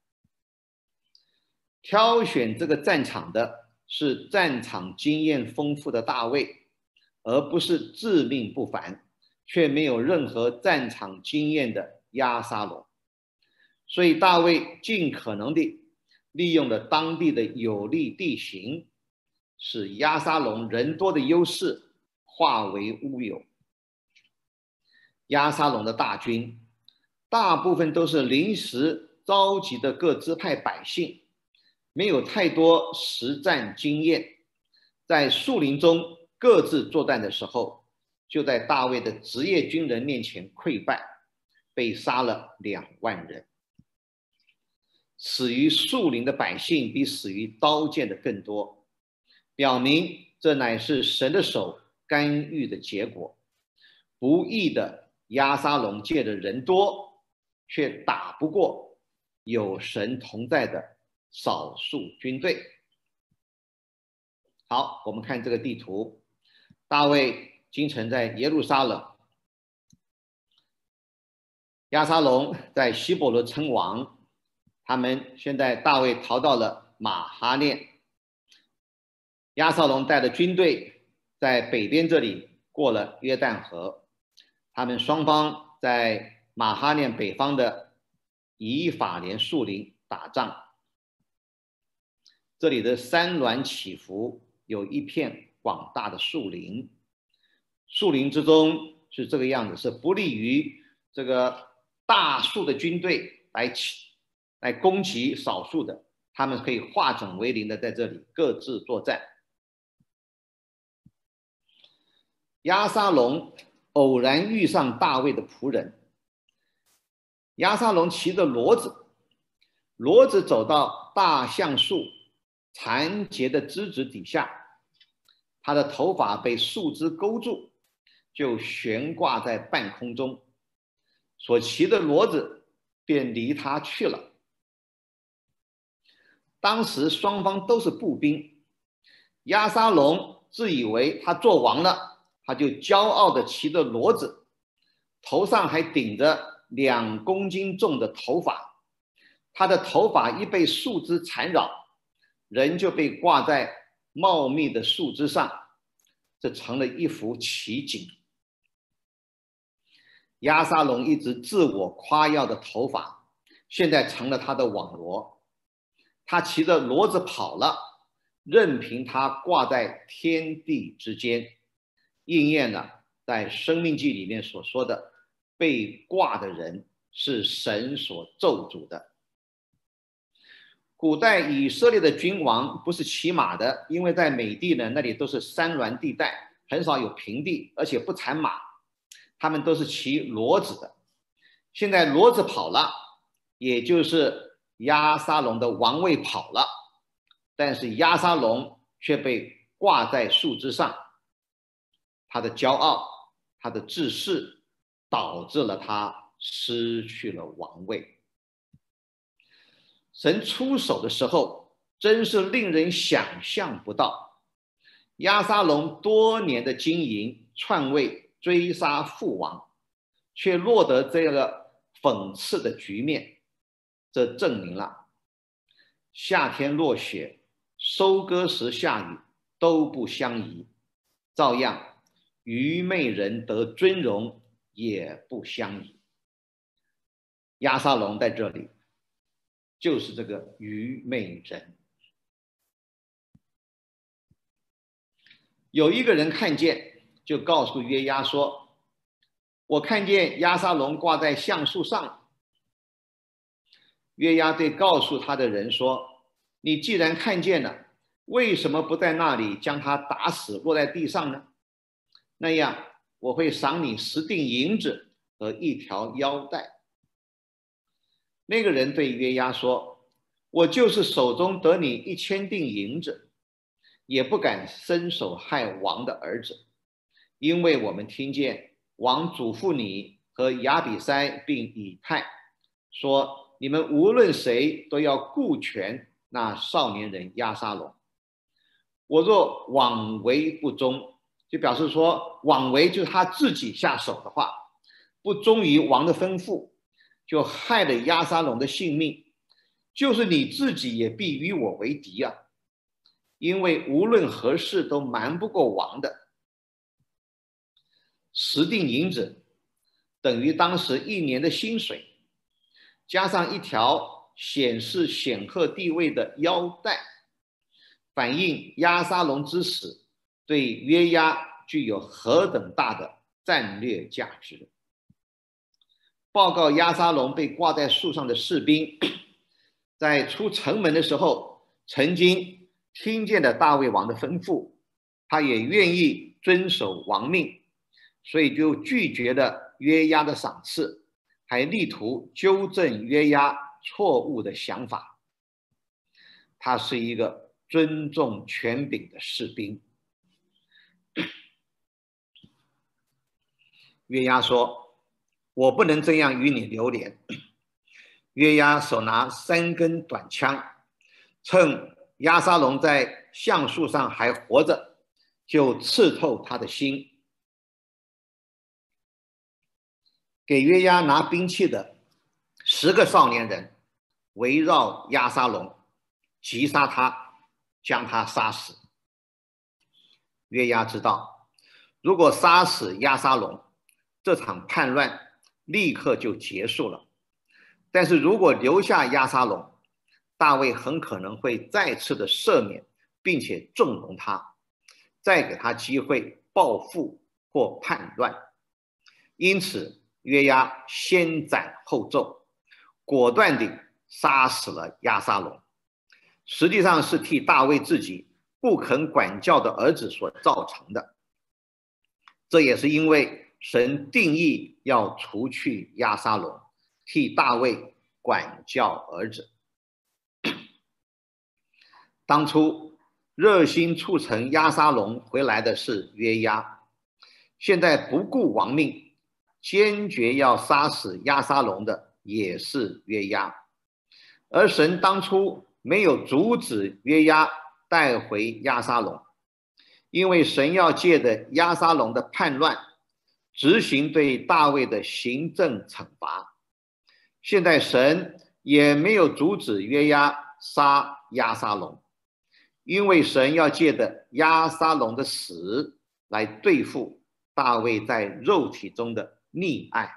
挑选这个战场的是战场经验丰富的大卫，而不是自命不凡却没有任何战场经验的押沙龙。所以大卫尽可能地利用了当地的有利地形，使押沙龙人多的优势化为乌有。押沙龙的大军大部分都是临时召集的各支派百姓，没有太多实战经验，在树林中各自作战的时候，就在大卫的职业军人面前溃败，被杀了两万人。死于树林的百姓比死于刀剑的更多，表明这乃是神的手干预的结果。不义的押沙龙借着人多，却打不过有神同在的少数军队。好，我们看这个地图，大卫京城在耶路撒冷，押沙龙在希伯伦称王。他们现在大卫逃到了马哈念，押沙龙带着军队在北边这里过了约旦河。他们双方在马哈念北方的以法莲树林打仗。这里的山峦起伏，有一片广大的树林，树林之中是这个样子，是不利于这个大数的军队来起来攻击少数的，他们可以化整为零的在这里各自作战。押沙龙偶然遇上大卫的仆人，押沙龙骑着骡子，骡子走到大橡树残结的枝子底下，他的头发被树枝勾住，就悬挂在半空中，所骑的骡子便离他去了。当时双方都是步兵，押沙龙自以为他做王了，他就骄傲地骑着骡子，头上还顶着两公斤重的头发。他的头发一被树枝缠绕，人就被挂在茂密的树枝上， 这成了一幅奇景。押沙龙一直自我夸耀的头发，现在成了他的网罗。他骑着骡子跑了，任凭他挂在天地之间，应验了在《生命记》里面所说的，被挂的人是神所咒诅的。古代以色列的君王不是骑马的，因为在美地呢，那里都是山峦地带，很少有平地，而且不产马，他们都是骑骡子的。现在骡子跑了，也就是押沙龙的王位跑了，但是押沙龙却被挂在树枝上，他的骄傲，他的自恃，导致了他失去了王位。神出手的时候，真是令人想象不到。押沙龙多年的经营、篡位、追杀父王，却落得这个讽刺的局面。这证明了夏天落雪、收割时下雨都不相宜，照样愚昧人得尊荣也不相宜。押沙龙在这里就是这个愚昧人。有一个人看见，就告诉约押说：“我看见押沙龙挂在橡树上。”约押对告诉他的人说：“你既然看见了，为什么不在那里将他打死，落在地上呢？那样我会赏你十锭银子和一条腰带。”那个人对约押说：“我就是手中得你一千锭银子，也不敢伸手害王的儿子，因为我们听见王嘱咐你和亚比筛并以太说，你们无论谁都要顾全那少年人押沙龙。我若枉为不忠，就表示说枉为就是他自己下手的话，不忠于王的吩咐，就害了押沙龙的性命，就是你自己也必与我为敌啊！因为无论何事都瞒不过王的。十锭银子等于当时一年的薪水，加上一条显示显赫地位的腰带，反映押沙龙之死对约押具有何等大的战略价值。报告押沙龙被挂在树上的士兵，在出城门的时候，曾经听见了大卫王的吩咐，他也愿意遵守王命，所以就拒绝了约押的赏赐，还力图纠正约押错误的想法。他是一个尊重权柄的士兵。约押说：“我不能这样与你留连。”约押手拿三根短枪，趁押沙龙在橡树上还活着，就刺透他的心。给约押拿兵器的十个少年人围绕押沙龙，击杀他，将他杀死。约押知道，如果杀死押沙龙，这场叛乱立刻就结束了。但是如果留下押沙龙，大卫很可能会再次的赦免，并且纵容他，再给他机会报复或叛乱。因此约押先斩后奏，果断地杀死了押沙龙，实际上是替大卫自己不肯管教的儿子所造成的。这也是因为神定义要除去押沙龙，替大卫管教儿子。当初热心促成押沙龙回来的是约押，现在不顾王命，坚决要杀死押沙龙的也是约押。而神当初没有阻止约押带回押沙龙，因为神要借着押沙龙的叛乱执行对大卫的行政惩罚。现在神也没有阻止约押杀押沙龙，因为神要借着押沙龙的死来对付大卫在肉体中的溺爱。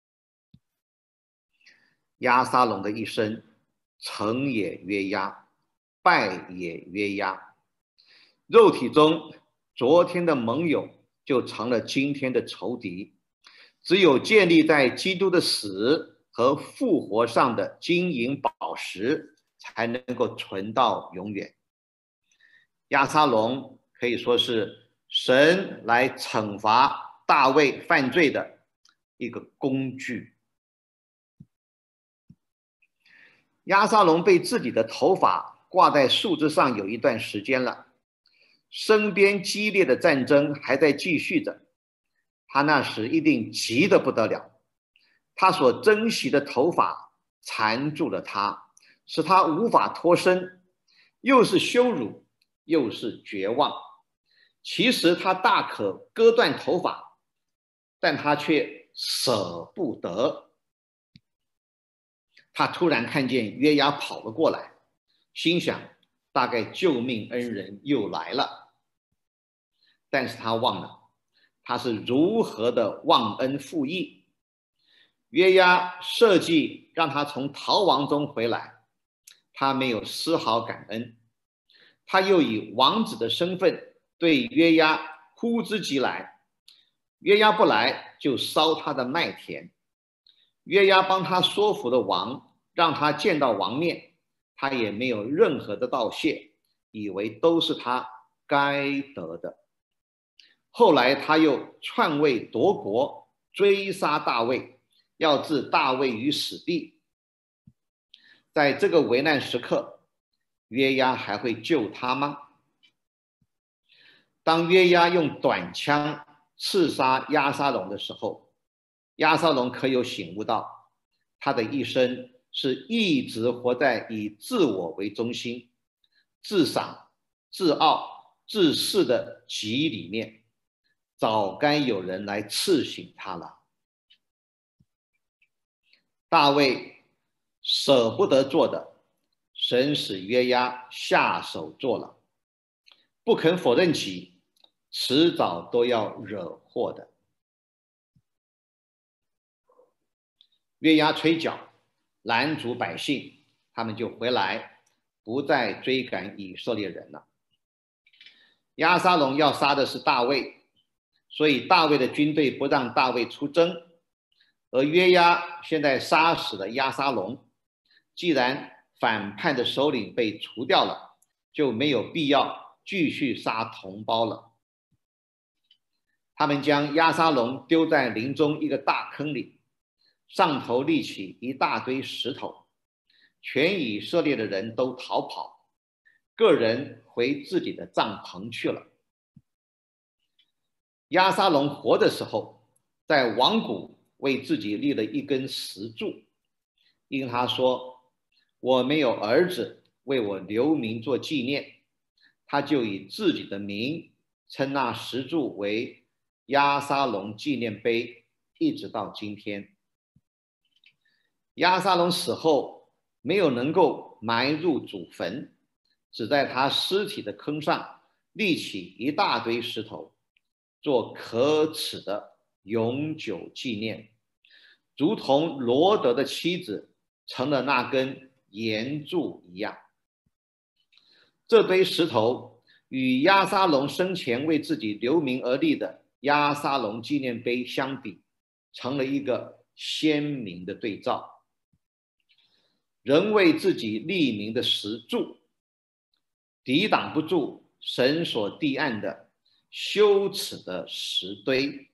押沙龙的一生，成也约押，败也约押。肉体中昨天的盟友就成了今天的仇敌。只有建立在基督的死和复活上的金银宝石，才能够存到永远。押沙龙可以说是神来惩罚大卫犯罪的一个工具。押沙龙被自己的头发挂在树枝上有一段时间了，身边激烈的战争还在继续着，他那时一定急得不得了。他所珍惜的头发缠住了他，使他无法脱身，又是羞辱，又是绝望。其实他大可割断头发，但他却舍不得。他突然看见约押跑了过来，心想大概救命恩人又来了。但是他忘了他是如何的忘恩负义。约押设计让他从逃亡中回来，他没有丝毫感恩。他又以王子的身份对约押呼之即来，约押不来就烧他的麦田。约押帮他说服了王，让他见到王面，他也没有任何的道谢，以为都是他该得的。后来他又篡位夺国，追杀大卫，要置大卫于死地。在这个危难时刻，约押还会救他吗？当约押用短枪刺杀押沙龙的时候，押沙龙可有醒悟到，他的一生是一直活在以自我为中心、自赏、自傲、自恃的己里面，早该有人来刺醒他了。大卫舍不得做的，神使约押下手做了，不肯否认己，迟早都要惹祸的。约押吹角拦阻百姓，他们就回来，不再追赶以色列人了。押沙龙要杀的是大卫，所以大卫的军队不让大卫出征，而约押现在杀死了押沙龙。既然反叛的首领被除掉了，就没有必要继续杀同胞了。他们将押沙龙丢在林中一个大坑里，上头立起一大堆石头，全以色列的人都逃跑，个人回自己的帐篷去了。押沙龙活的时候，在王谷为自己立了一根石柱，因他说我没有儿子为我留名做纪念，他就以自己的名称那石柱为押沙龙纪念碑，一直到今天。押沙龙死后没有能够埋入祖坟，只在他尸体的坑上立起一大堆石头，做可耻的永久纪念，如同罗德的妻子成了那根岩柱一样。这堆石头与押沙龙生前为自己留名而立的押沙龙纪念碑相比，成了一个鲜明的对照。人为自己立名的石柱，抵挡不住神所定案的羞耻的石堆。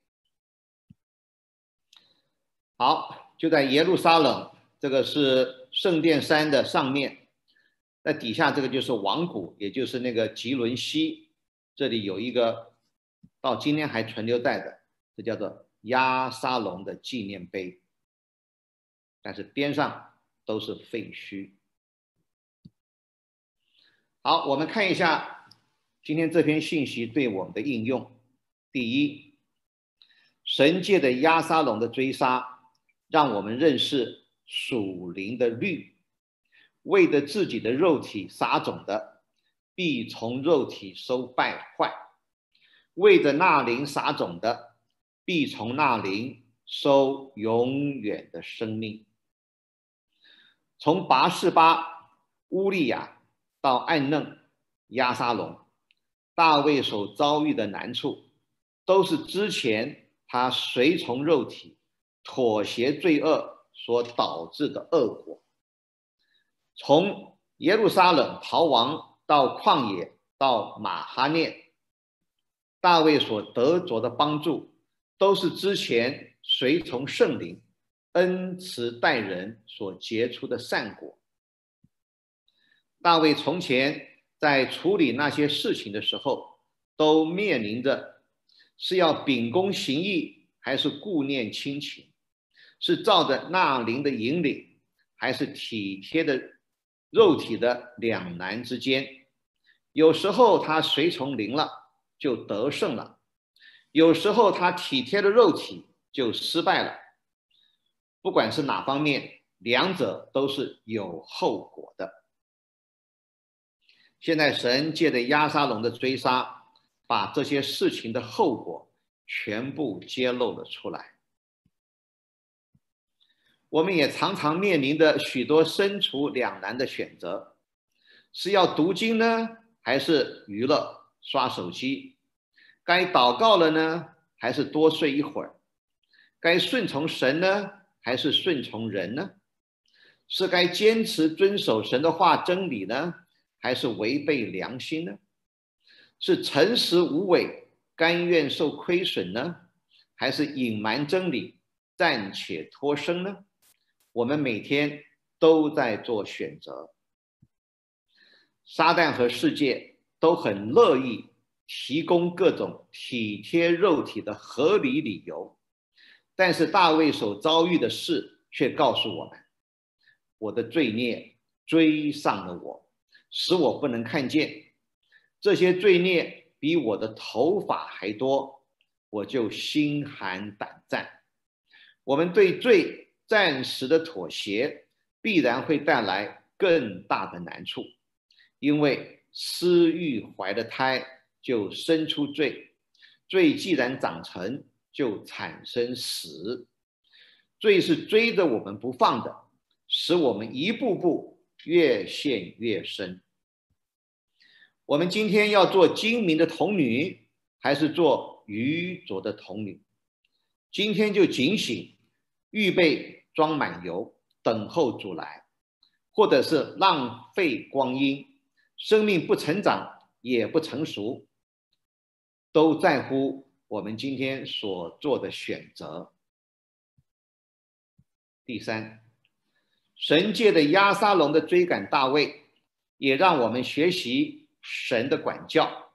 好，就在耶路撒冷，这个是圣殿山的上面，那底下这个就是王谷，也就是那个吉伦西，这里有一个到今天还存留在的，这叫做押沙龙的纪念碑，但是边上都是废墟。好，我们看一下今天这篇信息对我们的应用。第一，神借的押沙龙的追杀，让我们认识属灵的律，为着自己的肉体撒种的，必从肉体收败坏； 为着那灵撒种的，必从那灵收永远的生命。从拔示巴、乌利亚到暗嫩、押沙龙，大卫所遭遇的难处，都是之前他随从肉体、妥协罪恶所导致的恶果。从耶路撒冷逃亡到旷野，到马哈念，大卫所得着的帮助，都是之前随从圣灵、恩慈待人所结出的善果。大卫从前在处理那些事情的时候，都面临着是要秉公行义，还是顾念亲情，是照着那灵的引领，还是体贴的肉体的两难之间。有时候他随从灵了，就得胜了；有时候他体贴的肉体，就失败了。不管是哪方面，两者都是有后果的。现在神借着押沙龙的追杀，把这些事情的后果全部揭露了出来。我们也常常面临着许多身处两难的选择，是要读经呢，还是娱乐刷手机？该祷告了呢，还是多睡一会儿？该顺从神呢，还是顺从人呢？是该坚持遵守神的话真理呢，还是违背良心呢？是诚实无伪，甘愿受亏损呢，还是隐瞒真理，暂且脱身呢？我们每天都在做选择。撒旦和世界都很乐意提供各种体贴肉体的合理理由，但是大卫所遭遇的事却告诉我们，我的罪孽追上了我，使我不能看见。这些罪孽比我的头发还多，我就心寒胆战。我们对罪暂时的妥协，必然会带来更大的难处，因为私欲怀的胎就生出罪，罪既然长成，就产生死。罪是追着我们不放的，使我们一步步越陷越深。我们今天要做精明的童女，还是做愚拙的童女？今天就警醒，预备装满油，等候主来，或者是浪费光阴，生命不成长也不成熟，都在乎我们今天所做的选择。第三，神借的押沙龙的追赶大卫，也让我们学习神的管教。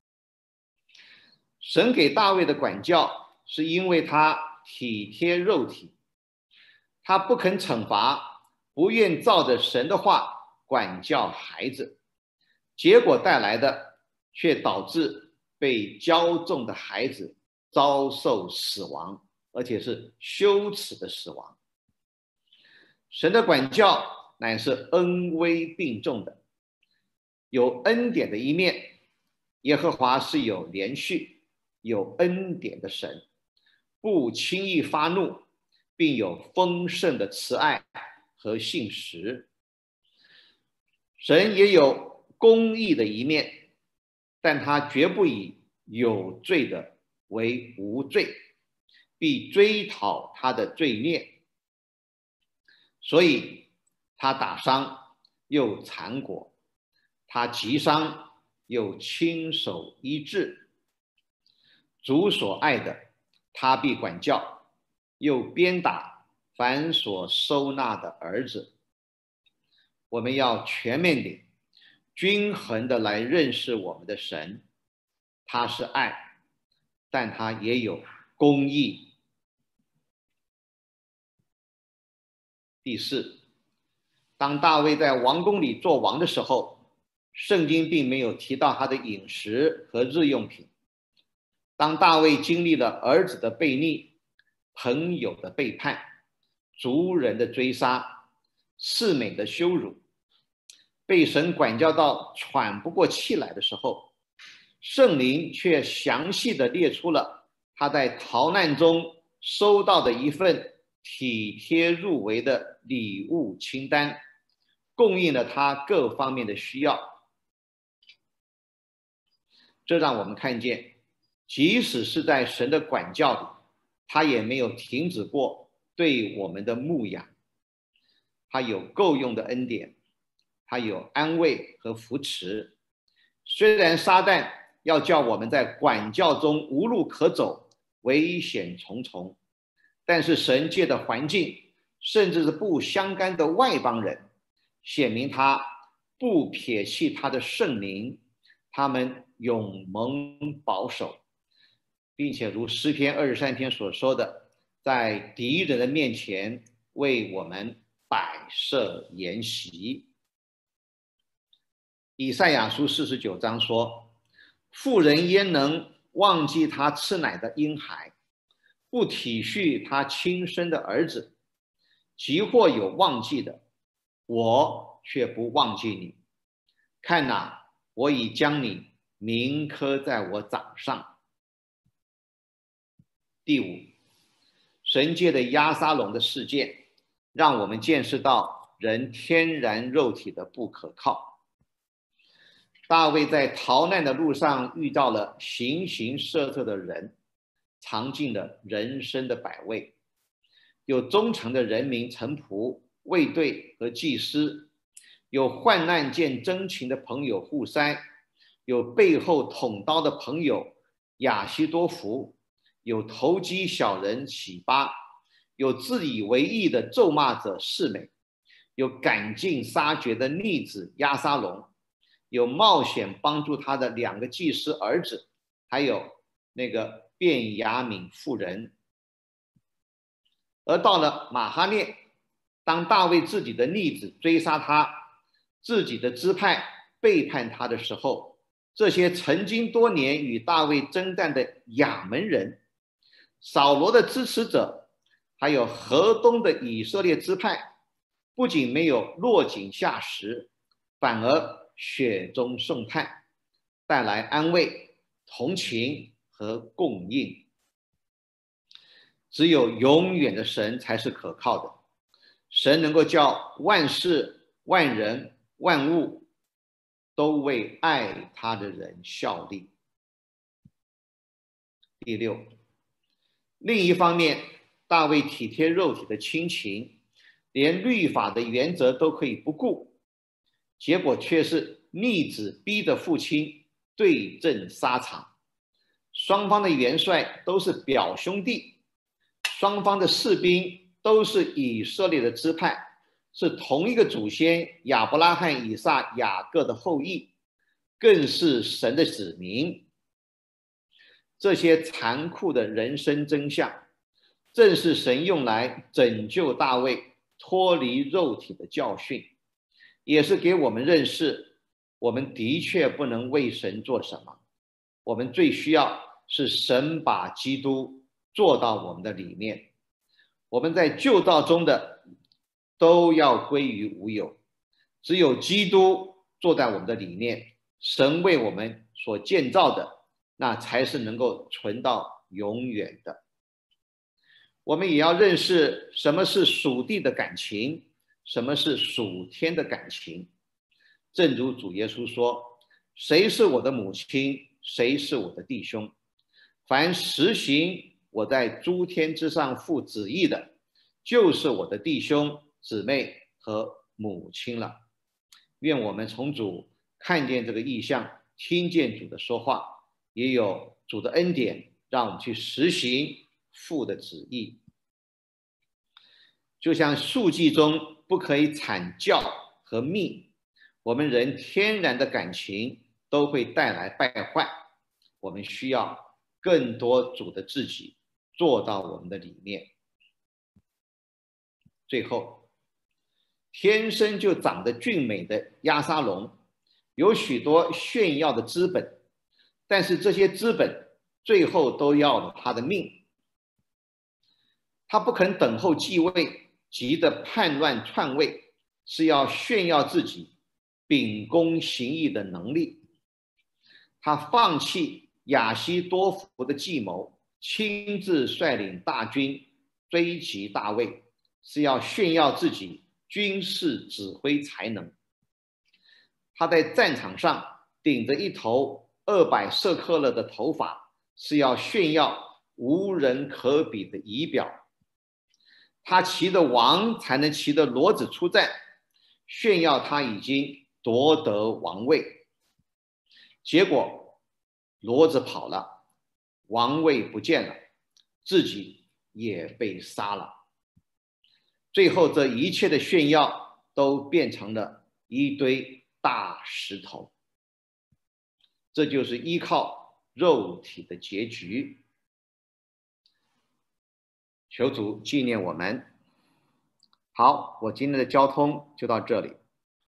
神给大卫的管教，是因为他体贴肉体，他不肯惩罚，不愿照着神的话管教孩子，结果带来的却导致被骄纵的孩子遭受死亡，而且是羞耻的死亡。神的管教乃是恩威并重的，有恩典的一面，耶和华是有连续、有恩典的神，不轻易发怒，并有丰盛的慈爱和信实。神也有公义的一面，但他绝不以有罪的为无罪，必追讨他的罪孽。所以他打伤又缠裹，他击伤又亲手医治。主所爱的，他必管教，又鞭打凡所收纳的儿子。我们要全面的、均衡的来认识我们的神，他是爱，但他也有公义。第四，当大卫在王宫里做王的时候，圣经并没有提到他的饮食和日用品。当大卫经历了儿子的背逆、朋友的背叛、族人的追杀、世美的羞辱，被神管教到喘不过气来的时候， 圣灵却详细的列出了他在逃难中收到的一份体贴入微的礼物清单，供应了他各方面的需要。这让我们看见，即使是在神的管教里，他也没有停止过对我们的牧养。他有够用的恩典，他有安慰和扶持。虽然撒旦要叫我们在管教中无路可走，危险重重，但是神界的环境，甚至是不相干的外邦人，显明他不撇弃他的圣灵，他们永蒙保守，并且如诗篇二十三篇所说的，在敌人的面前为我们摆设筵席。以赛亚书四十九章说，妇人焉能忘记她吃奶的婴孩，不体恤他亲生的儿子？即或有忘记的，我却不忘记你。看哪，我已将你铭刻在我掌上。第五，神界的押沙龙的事件，让我们见识到人天然肉体的不可靠。大卫在逃难的路上遇到了形形色色的人，尝尽了人生的百味，有忠诚的人民臣仆、卫队和祭司，有患难见真情的朋友户筛，有背后捅刀的朋友亚希多弗，有投机小人洗巴，有自以为义的咒骂者示美，有赶尽杀绝的逆子押沙龙，有冒险帮助他的两个祭司儿子，还有那个便雅悯妇人。而到了马哈念，当大卫自己的逆子追杀他，自己的支派背叛他的时候，这些曾经多年与大卫征战的亚门人、扫罗的支持者，还有河东的以色列支派，不仅没有落井下石，反而雪中送炭，带来安慰、同情和供应。只有永远的神才是可靠的，神能够叫万事、万人、万物都为爱他的人效力。第六，另一方面，大卫体贴肉体的亲情，连律法的原则都可以不顾，结果却是逆子逼着父亲对阵沙场。双方的元帅都是表兄弟，双方的士兵都是以色列的支派，是同一个祖先亚伯拉罕、以撒、雅各的后裔，更是神的子民。这些残酷的人生真相，正是神用来拯救大卫脱离肉体的教训，也是给我们认识，我们的确不能为神做什么，我们最需要是神把基督做到我们的里面。我们在旧道中的都要归于无有，只有基督坐在我们的里面，神为我们所建造的，那才是能够存到永远的。我们也要认识什么是属地的感情，什么是属天的感情。正如主耶稣说，谁是我的母亲，谁是我的弟兄，凡实行我在诸天之上父旨意的，就是我的弟兄姊妹和母亲了。愿我们从主看见这个意象，听见主的说话，也有主的恩典，让我们去实行父的旨意。就像数记中不可以惨叫和命，我们人天然的感情都会带来败坏，我们需要更多主的自己做到我们的里面。最后，天生就长得俊美的押沙龙有许多炫耀的资本，但是这些资本最后都要了他的命。他不肯等候继位，急着叛乱篡位，是要炫耀自己秉公行义的能力。 他放弃亚希多弗的计谋，亲自率领大军追击大卫，是要炫耀自己军事指挥才能。他在战场上顶着一头二百舍克勒的头发，是要炫耀无人可比的仪表。他骑着王才能骑着骡子出战，炫耀他已经夺得王位。结果骡子跑了，王位不见了，自己也被杀了。最后这一切的炫耀都变成了一堆大石头。这就是依靠肉体的结局。求主纪念我们。好，我今天的交通就到这里。